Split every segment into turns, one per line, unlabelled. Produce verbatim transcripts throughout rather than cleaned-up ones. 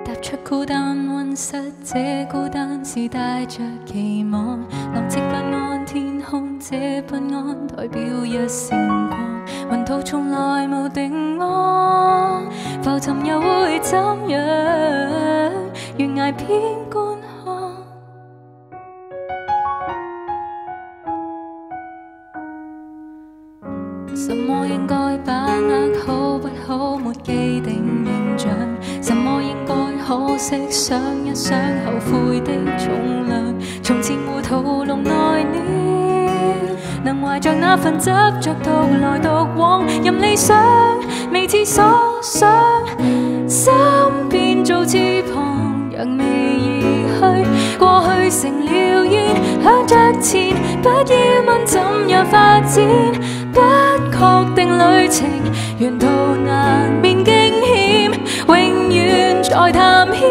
踏出孤單溫室，這孤單是帶着期望。浪跡不安，天空這不安，代表一線光。雲圖從來無定安，浮沉又會怎樣？懸崖邊觀看。什麼應該把握，好不好沒既定形象？什麼應該可惜，想一想後悔的重量。從前糊塗籠內了，能懷着那份執着獨來獨往，任理想未似所想，身邊做翅膀，揚眉而去，過去成了煙，向着前，不要問怎樣發展。不確定旅程，沿途難免驚險，永遠在探險。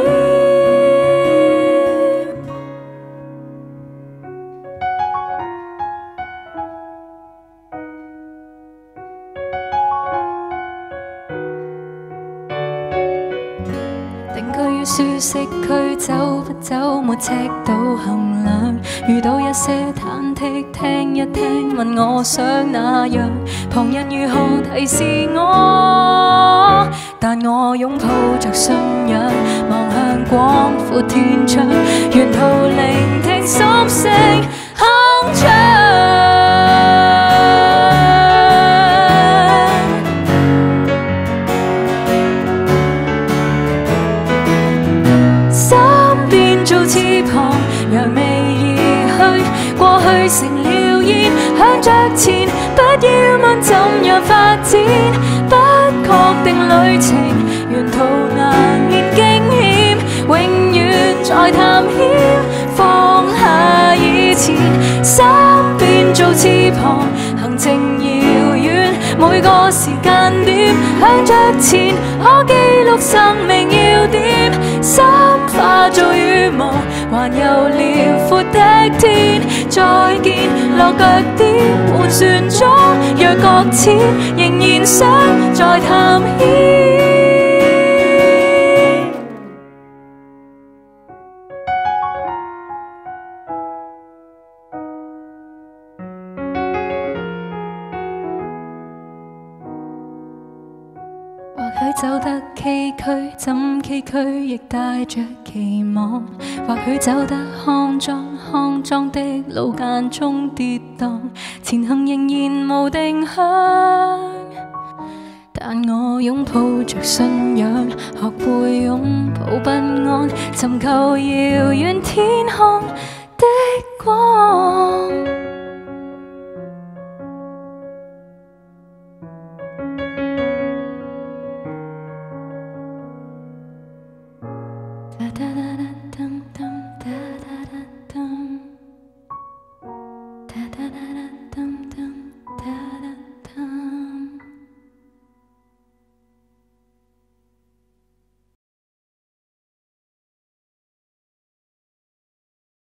定居於舒適區，走不走沒尺度衡量。遇到一些忐忑，聽一聽，問我想那樣。旁人如何提示我？但我擁抱着信仰，望向廣闊天窗，沿途聆聽心聲鏗鏘。做翅膀，揚眉而去，過去成了煙，向着前，不要問怎樣發展。不確定旅程，沿途難免驚險，永遠在探險。放下以前，身邊做翅膀，行程遙遠，每個時間點，向着前，可記錄生命要點，心化做羽毛，環遊遼闊的天。再見落腳點，盤旋中若擱淺，仍然想再探險。或許走得崎嶇，怎崎嶇亦帶着期望。或許走得康莊，康莊的路間中跌宕，前行仍然無定向。但我擁抱着信仰，學會擁抱不安，尋求遙遠天空的光。